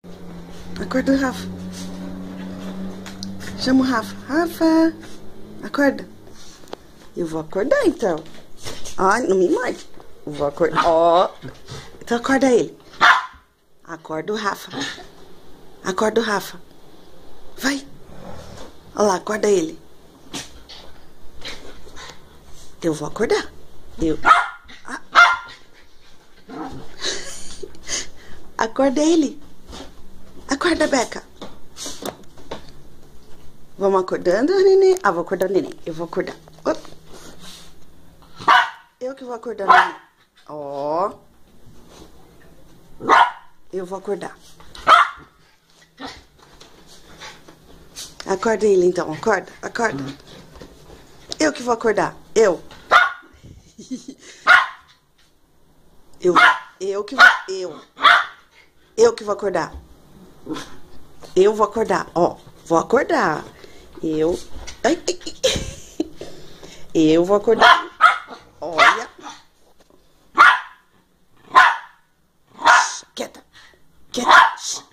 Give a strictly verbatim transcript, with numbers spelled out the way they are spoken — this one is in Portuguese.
Acorda o Rafa. Chama o Rafa. Rafa, acorda. Eu vou acordar, então. Ai, não me morde. Eu vou acordar. Ó. Oh. Então acorda ele. Acorda o Rafa. Acorda o Rafa. Vai. Olha lá, acorda ele. Eu vou acordar. Eu... Ah. Acorda ele. Acorda, Beka. Vamos acordando, neném. Ah, vou acordar o neném. Eu vou acordar. Oh. Eu que vou acordar o neném. Ó. Oh. Eu vou acordar. Acorda ele, então. Acorda, acorda. Eu que vou acordar. Eu. Eu, eu que vou... Eu. Eu que vou acordar. Eu vou acordar. Ó, vou acordar. Eu... Ai, ai, ai. Eu vou acordar. Olha. Quieta. Quieta.